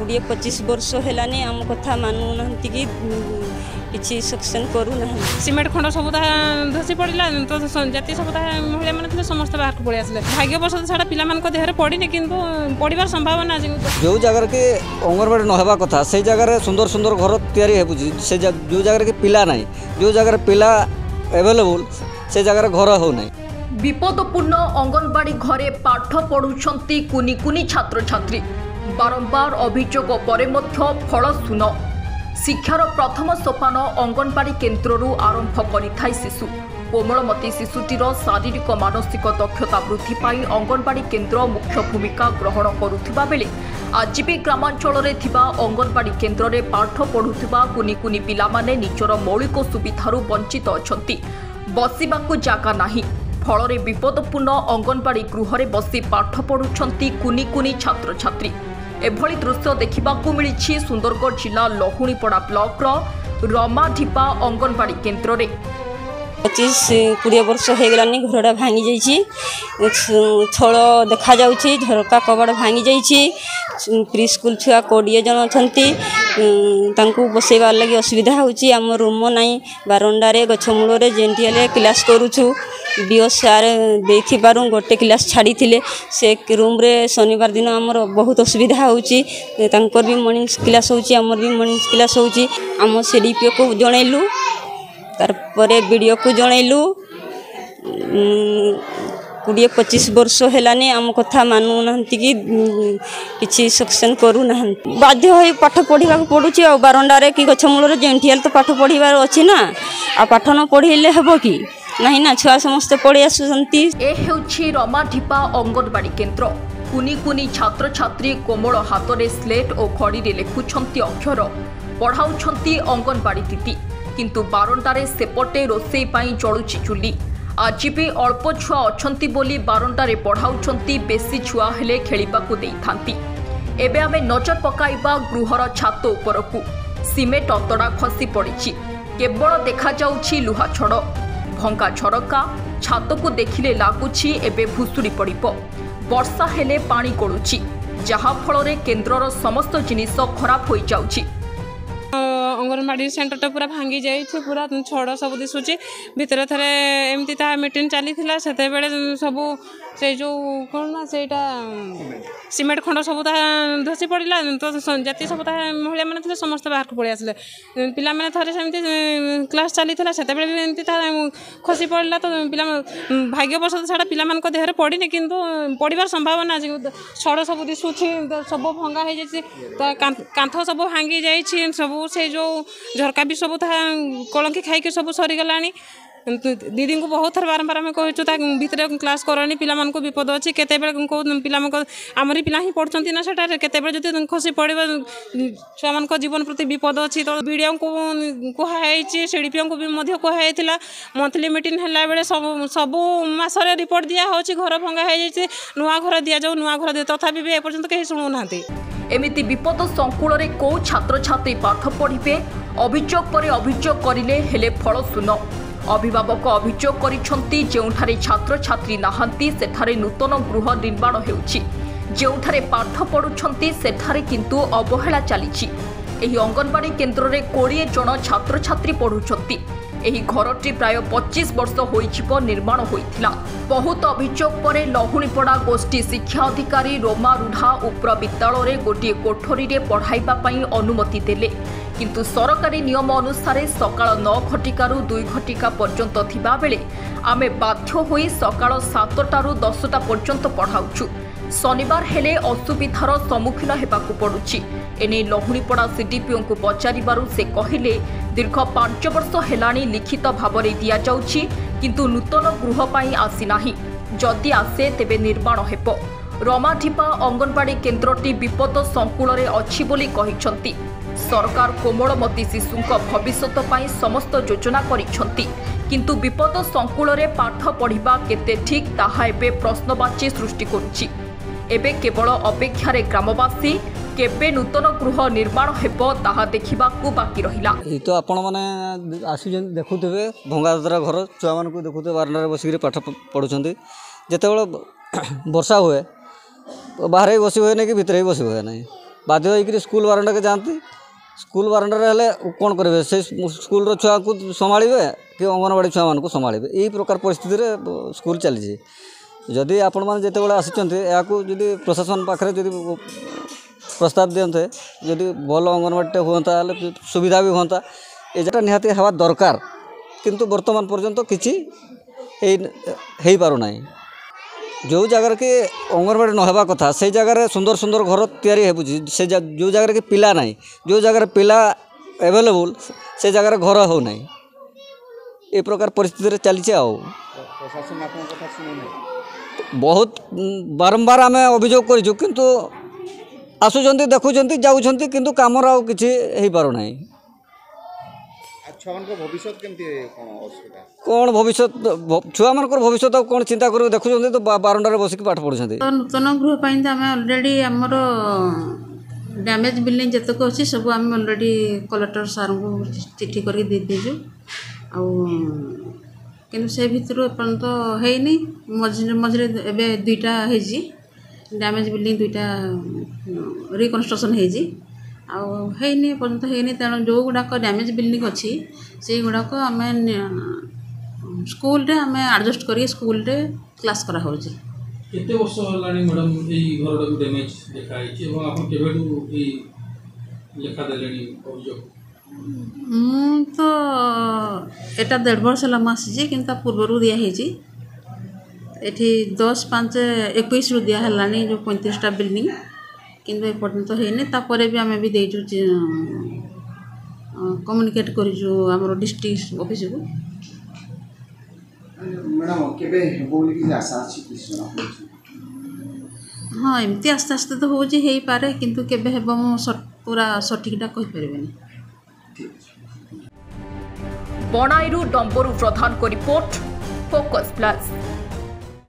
20-25 वर्ष हेलानी आम कथा मानु ना कि किसी सक्सेन करू ना सीमेंट खंड सब धसी पड़ा तो जाती सब महिला मैंने समस्त बाहर को पड़े आसे भाग्यवर्ष छाड़ा पिला देहरे पड़नी कि पड़ार संभावना जो जगह के अंगनवाड़ी नहबा कथा से जगह सुंदर सुंदर घर या जो जगह के पिला ना जो जगह पिला एवेलेबल से जगह घर हो ना। विपदपूर्ण अंगनवाड़ी घरे पाठ पढ़ुछंती कुनी कुनी छात्र छात्री बारंबार अभियोग परे मध्य फल शून शिक्षार प्रथम सोपान अंगनवाड़ी केन्द्ररू आरंभ करिथाय शिशु कोमलमती शिशुटीर शारीरिक मानसिक दक्षता वृद्धि पाई अंगनवाड़ी केन्द्र मुख्य भूमिका ग्रहण करुथिबा बेले आज भी ग्रामांचल रे थिबा अंगनवाड़ी केन्द्र रे पाठ पढ़ुथिबा कुनी कुनी पिला माने निजर मौलिक सुविधारू वंचित अछंती बसिबाकू जागा नाही फल विपदपूर्ण अंगनवाड़ी गृह बसी पाठ पढ़ुछंती कुनी कुनी छात्र छात्री एभली दृश्य देखिबाकू मिलिछि सुंदरगढ़ जिला लहुणीपड़ा ब्लॉक रमाढिपा अंगनवाड़ी केन्द्र रे 25-20 वर्ष हो गलानी घरटा भांगी जाइए छल देखा जाउछि झरका कबाड़ भांगी जाइए प्री स्कूल छुआ 20 जन अच्छा बसैबार लगी असुविधा होउछि आम रूम नाई बारंडारे गछमूल जेनटियाले क्लास करूछु डीओ सार देखिपारू गोटे क्लास छाड़ी से रूम रे शनिवार दिन आमर बहुत असुविधा होउछि तांकर भी मॉर्निंग क्लास होउछि आमर भी मॉर्निंग क्लास होउछि आम सीडीपीओ को जनैलु तारपरे वीडियो को जनैलु 20-25 वर्ष हेलानी आम कथा मानु ना कि किसी सक्सेन करू ना बाध्य हो पाठ पढ़ा पड़ुची आ बारंडारे कि गछमूल जेनटियाल तो पाठ पढ़ार अच्छी ना आ पाठ न पढ़ेले हेबो कि नहीं ना छुआ समस्ते पढ़ी आसुचंती। ए हेउछि रमाढिपा अंगनवाड़ी केन्द्र कुनी कुनी छात्र छात्री कोमल हाथ स्लेट और खड़ी रे लेखुछंती अक्षर पढ़ाउछंती अंगनवाड़ी दीदी किंतु बारंडारे सेपटे रोसई पाई जळुछि चुली आज भी अल्प छुआ अछंती बोली बारंडारे पढ़ाउछंती बेसी छुआ हेले खेलिबाकू देइथांती। एबे आमे नजर पकाइबा गृहर छात उपरकू सीमेंट अतड़ा खसी पड़िछि केवल देखा जाउछि लुहा छड़ भंगा झरका छात को देखिले लागुछि एबे भुसुड़ी पड़िबो वर्षा हेले पानी गळुछि जहा फल केन्द्रर समस्त जिनिस खराब हो जाउछि। अंगनवाड़ी सेंटर पूरा भांगी जाए पूरा छड़ सब दिशुची भितर थे एमती मीटिंग चली सब से जो कौन ना से सीमेंट खंड सब धसी पड़ा तो जाती सब महिला मैंने समस्त बाहर को पड़े आसे पिला थे सेमती क्लास चली भी खसी पड़ा तो पिला भाग्यवर्ष छाड़ा पिला देहरे पड़नी कि पड़ार संभावना छड़ सब दिशुची सब भंगा हो जाए कांथ सब भांगी जाए सब से जो झरका भी सब कलंकी खाई सब सरीगला दीदी को बहुत थर बारंबार आम कहूँ भितर क्लास करनी पिला विपद अच्छी केते कौ पिला आमरी पिला ही पढ़ुंट ना सेटारे केते खसी पड़े छुआ मान जीवन प्रति विपद अच्छी तो वीडियो को कहुई सीडीपीओ को भी कहुई मंथली मीटिंग है बेले सब मसरे रिपोर्ट दिया हो घर भंगा हो जाए नुआ घर दि जाऊ नुआ घर दिया तथापि भी एपर्यंत कहीं शुणुना एमिति विपद संकुल रे को छात्र छात्री पाठ पढ़िबे अभियोग पर अभियोग करिले हेले फल शून अभिभावक अभियोग करिसंती जेउठारे छात्र छात्री नाहांती सेठारे नूतन गृह निर्माण हेउछि जेउठारे पाठ पढ़ुछंती सेठारे किंतु अवहेला चलीछि एही अंगनवाड़ी केन्द्र रे 20 जन छात्र छात्री पढ़ुछंती एही घरटी प्राय 25 वर्ष होइछिबो निर्माण होइथिला बहुत अभियोग परे लहुणीपड़ा गोष्ठी शिक्षा अधिकारी रोमा रुढ़ा उप्र विद्यालय रे गोटे कोठरी रे पढ़ाइबा पई अनुमति देले किंतु सरकारी नियम अनुसार सकाळ 9 घटिकारु 2 घटिका पर्यंत थिबा बेले आमे बाध्य होई सकाळ 7टारु 10टा पर्यंत पढ़ाउछु शनिवार हेले असुविधार सम्मुखीन हेबाकू पड़ुछि एने लहुणीपड़ा सीडीपीओ को पचारिबारु से कहिले दीर्घ 5 वर्ष हेलाणी लिखित भावरे दिया जाउछि किंतु नूतन गृह पाई आसी नाही जदि आसे तेबे निर्माण हेबो रमाढिपा अंगनवाड़ी केन्द्रटी विपद संकुल रे अछि बोली कहिसंती सरकार कोमलमती शिशुंक भविष्यत पाई समस्त योजना करिसंती किंतु विपद संकुल रे पाठ पढ़िबा केते ठीक ताहा एबे प्रश्नवाची सृष्टि करुछि एबे केवल अपेक्षारे ग्रामवासी केबे नूतन गृह निर्माण हेबो ताहा देखिबाकू बाकी रहिला तो आपण माने आसी देखुथिबे भंगादरा घर छुआ मान को देखुथिबे बारंडारे बसिकरी पाठ पढुछंती जेतेबेले वर्षा हुए बाहर ही बसी हुए ना कि भितर ही बसी हुए ना बाध्य होकर स्कूल बारंडा के जाती स्कूल बारंडा हेले कौन करेंगे से स्कूल छुआ को संभाड़े कि अंगनवाड़ी छुआ मान संभाड़े यही प्रकार परिस्थिति स्कूल चली जदि आपण मैंने जितेबाला आसुँच प्रशासन पाखे जदि प्रस्ताव दियंते जदि भल अंगनवाड़ी हुआ सुविधा भी हुआ एटा निहाती हवा दरकार किंतु वर्तमान पर्यंत किसी हो पारना जो जगार कि अंगनवाड़ी नहवा कथा से जगार सुंदर सुंदर घर तैयारी से जो जगार कि पिला ना जो जगार पिला एवेलेबल से जगार घर हो ना ये प्रकार परिस्थिति चली बहुत बारंबार आम अभियोग करूँ आसुंच देखुं जाऊँ किंतु कामर आ कि हो पारना कौन भविष्य छुआ मान भविष्य कौन चिंता कर देखुं तो बारंडार बसिक पाठ पढ़ुं नूतन गृह आम अलरेडी आमर डैमेज बिल्डिंग जितक अच्छी सब आम अलरेडी कलेक्टर सार को चिठी करके दे दीजु किंतु से भितर एपर्यंत हैनी मझे मझे एवं दुईटा डैमेज बिल्डिंग दुईटा रिकन्स्ट्रक्शन हैनी पर्यंत हैनी तेणु जो गुड़ाक डैमेज बिल्डिंग अच्छी से गुड़ाक आम स्कूल रे आम एडजस्ट करी स्कूल रे क्लास करा होउची केते वर्ष हलानी मैडम एई घरडा को डैमेज देखाई छि एवं आपण केबेडू एई लेखा देलेनी अभियोग तो एटा 1.5 वर्ष ला मासी किंतु पूर्वरु दिया हेची एठी 10/5/21 रु दिया हलानी जो 35टा बिल्डिंग किंतु एपर्यंत हैनी तापर भी आम भी देजु कम्युनिकेट करिजु हमरो डिस्ट्रिक्ट ऑफिस को मैडम केबे बोली की आशा अछि किछना हाँ एमती आस्ते आस्ते तो हो पारे किंतु केबे हेबो पूरा सठिकटा कहि परबेनी बणाईरू डंबरू प्रधान को रिपोर्ट फोकस प्लस।